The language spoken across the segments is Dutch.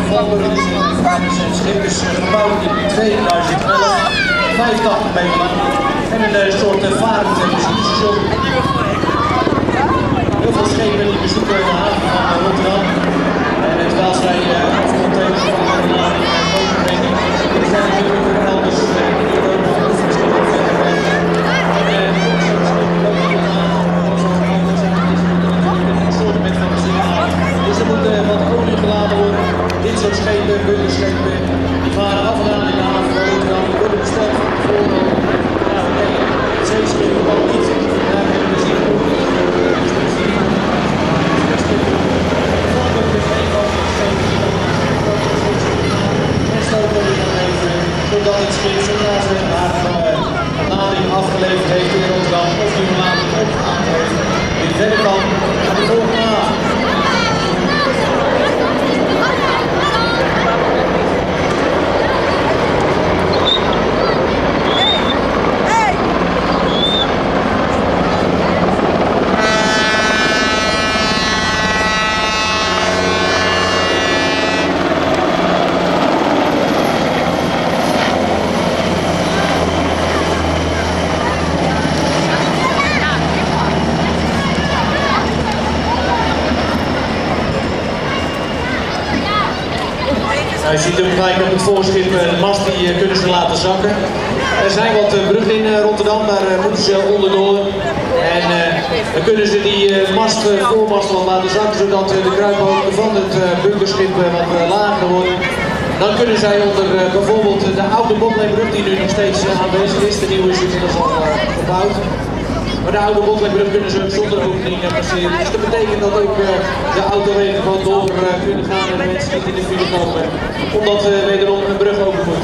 Valburg. Het schip is gebouwd in 2011, 85 meter lang en een soort varend bezoekerstation. Heel veel schepen die bezoeken de haven van Rotterdam. En terwijl zij afcontainers van de lading en bovenbrenging, er zijn natuurlijk ook elders in Europa misschien wel verder weg. Dus er moet wat olie geladen worden. Dit soort schepen, bunkerschepen, die varen af en aan in de haven van Rotterdam. Die worden besteld van tevoren. Nou, nee, het zeeschip kan niet. Daar hebben we zien hoe zodat het schip zodra ze haar lading afgeleverd heeft in Rotterdam of die lading opgehaald heeft, weer verder kan naar de volgende haven. Je ziet hem gelijk op het voorschip, de mast die kunnen ze laten zakken. Er zijn wat bruggen in Rotterdam, daar moeten ze onderdoor. En dan kunnen ze die voormast wat laten zakken, zodat de kruiphoogte van het bunkerschip wat lager wordt. Dan kunnen zij onder bijvoorbeeld de oude Botlekbrug, die nu nog steeds aanwezig is, de nieuwe is inmiddels al gebouwd. Maar de oude Botlekbrug kunnen ze zonder opening passeren. Dus dat betekent dat ook de autowegen gewoon door kunnen gaan en de mensen niet in de file komen. Omdat wederom een brug open moet.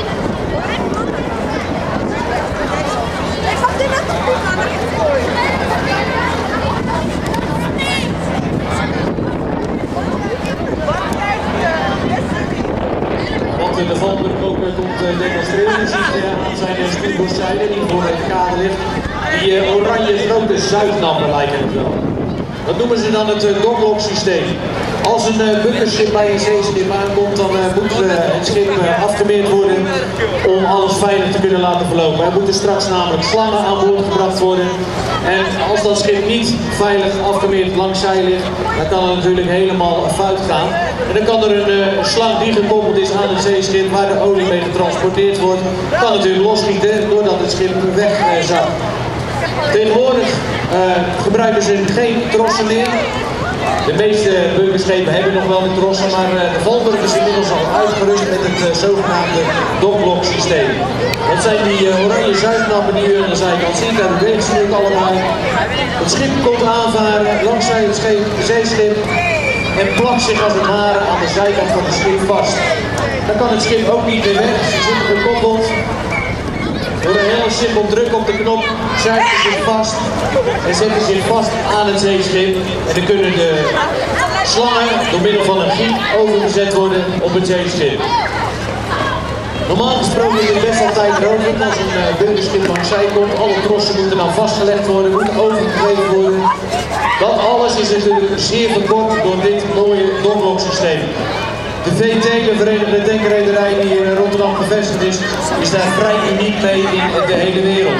Want de Valburg ook komt demonstreren. Je ziet aan zijn stuurboordzijde die voor het kade ligt. Die oranje grote zuidnammen lijken het wel. Dat noemen ze dan het docklock systeem. Als een bunkerschip bij een zeeschip aankomt, dan moet het schip afgemeerd worden om alles veilig te kunnen laten verlopen. Er moeten straks namelijk slangen aan boord gebracht worden. En als dat schip niet veilig afgemeerd langs zij ligt, dan kan het natuurlijk helemaal fout gaan. En dan kan er een slang die gekoppeld is aan het zeeschip waar de olie mee getransporteerd wordt, kan natuurlijk losschieten doordat het schip wegzakt. Tegenwoordig gebruiken ze geen trossen meer. De meeste bunkerschepen hebben nog wel de trossen, maar de Valburg is inmiddels al uitgerust met het zogenaamde docklock systeem. Dat zijn die oranje zuidnappen die u aan de zijkant ziet, daar bewegen ze nu allemaal. Het schip komt aanvaren langs het zeeschip en plakt zich als het ware aan de zijkant van het schip vast. Dan kan het schip ook niet meer weg, ze zitten gekoppeld. Door een heel simpel druk op de knop zuigen ze zich vast en zetten zich vast aan het zeeschip. En dan kunnen de slangen door middel van een giek overgezet worden op het zeeschip. Normaal gesproken is het best altijd nodig als een bunkerschip langs zee komt. Alle trossen moeten dan vastgelegd worden, moeten overgegeven worden. Dat alles is natuurlijk zeer verkort door dit mooie docklock systeem. De VT, de Verenigde Tankrederij die in Rotterdam gevestigd is daar vrij uniek mee in de hele wereld.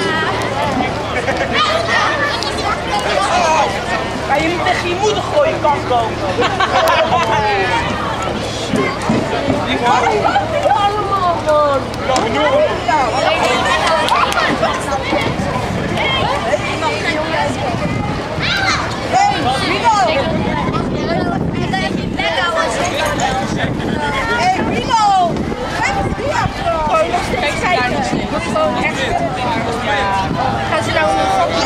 Ga je niet tegen je moeder gooien, kan komen. Allemaal man. Hey Rino! Kijk, gaan ze nou een vakje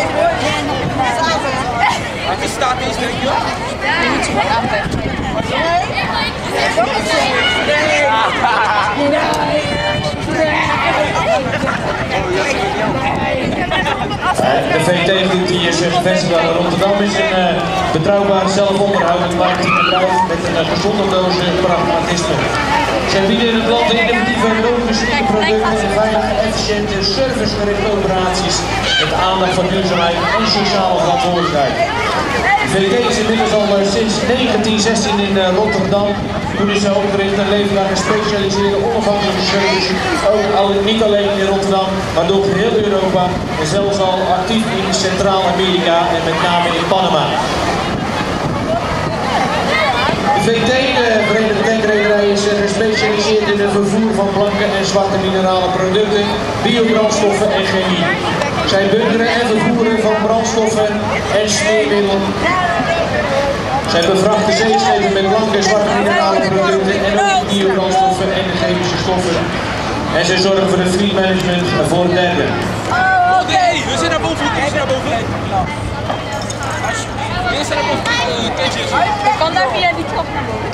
Het staat eens, denk je? Je moet ze gewoon aanvechten. Nee. De VT-groep die is gevestigd in Rotterdam is een betrouwbaar zelfonderhoudend maritiem bedrijf met een gezonde doos pragmatisme. Zij bieden in het land innovatieve logistieke producten en veilige, efficiënte, servicegerichte operaties met aandacht voor duurzaamheid en sociale verantwoordelijkheid. De VT is inmiddels al sinds 1916 in Rotterdam. Toen is ze opgericht en levert daar gespecialiseerde onafhankelijke service. Ook niet alleen in Rotterdam, maar door heel Europa en zelfs al actief in Centraal-Amerika en met name in Panama. De VT, de Verenigde Tankrederij, is gespecialiseerd in het vervoer van blanke en zwarte minerale producten, biobrandstoffen en chemie. Zij bunkeren en vervoeren van brandstoffen en smeermiddelen. Zij bevrachten zeeschepen met blanke en zwarte minerale producten en ook biobrandstoffen en chemische stoffen. En zij zorgen voor het fleet management voor derden. Oké, we zijn naar boven. We zijn naar boven. Eerst naar boven. Ik kan daar via die trap naar boven.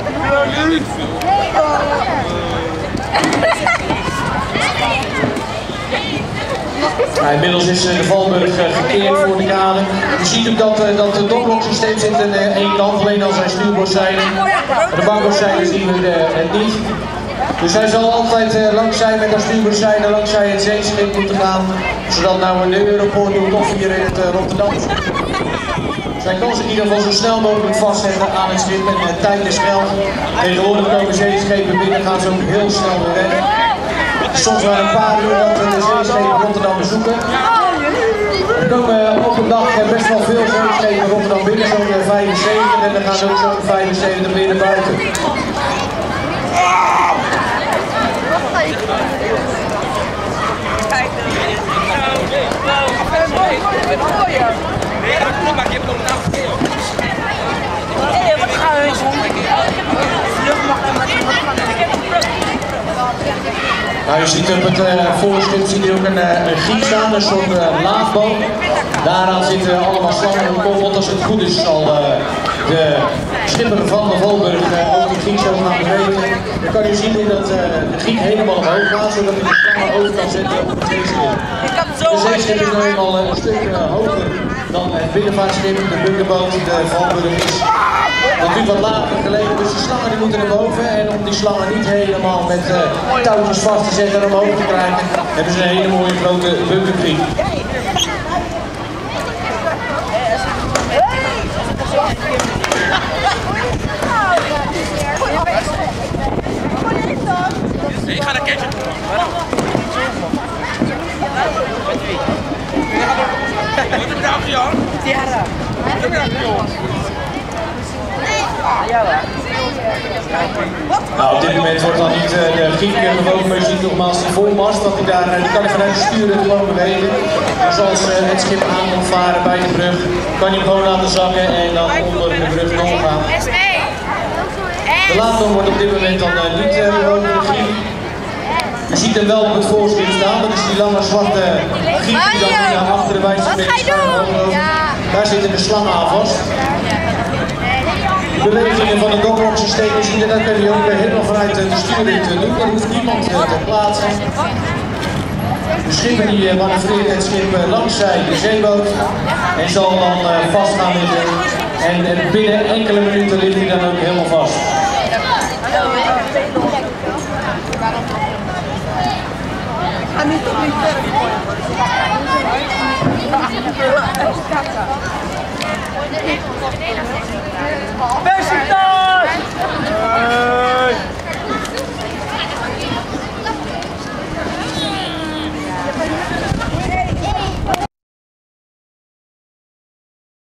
Inmiddels is de valbrug gekeerd voor de kade. Je ziet ook dat het docklocksysteem zit in één kant, alleen als hij stuurboordzijde. De bankboordzijde zien we het niet. Dus hij zal altijd langs zijn met haar stuurboordzijde, langs zij het zeeschip moeten gaan. Zodat nou de Europoort doet of hier in het Rotterdam. Zij kan zich in ieder geval zo snel mogelijk vastzetten aan het schip en tijd is geld. Tegenwoordig komen zeeschepen binnen, gaan ze ook heel snel weer weg. Soms wel een paar uur dat we de zeeschepen Rotterdam bezoeken. Er komen op een dag best wel veel zeeschepen Rotterdam binnen, zo'n 75 en dan gaan ze ook zo'n 75 weer naar buiten. Nou, je ziet op het voorschip zie je ook een giek staan, een soort laafboom. Daaraan zitten allemaal slangen gekoppeld. Als het goed is zal de schipper van de Valburg ook die giek zo gaan bewegen. Dan kan je zien hoe dat de giek helemaal omhoog gaat, zodat hij de slangen over kan zetten op het zeeschip. De zeeschip is nu eenmaal een stuk hoger dan het binnenvaartschip, de bunkerboot, de Valburg is. Natuurlijk wat lager gelegen, dus de slangen die moeten naar boven. En om die slangen niet helemaal met touwtjes vast te zetten en omhoog te krijgen, hebben ze een hele mooie grote bunkerkriek. Ik ga naar Ketje. Wat heb je daar gedaan? Tiara. Wat heb je daar gedaan? Nou, op dit moment wordt dan niet de giek bewogen, maar je ziet nogmaals die volmast, dat hij daar, die kan hij vanuit het sturen gewoon bewegen. Dus als het schip aan moet varen bij de brug, kan je hem gewoon laten zakken en dan onder de brug doorgaan. De laadboom wordt op dit moment dan niet bewogen, de giek. Je ziet hem wel op het voorschip staan, dat is die lange zwarte giek die dan achter de wijzerspits loopt. Daar zitten de slangen aan vast. De bewegingen van het docklocksysteem zien en dat kun je ook helemaal vanuit de stuurring doen. Er hoeft niemand te plaatsen. De schipper die manoeuvreert het schip langs de zeeboot en zal dan vast gaan liggen. En binnen enkele minuten ligt hij dan ook helemaal vast. Ga niet op die verf.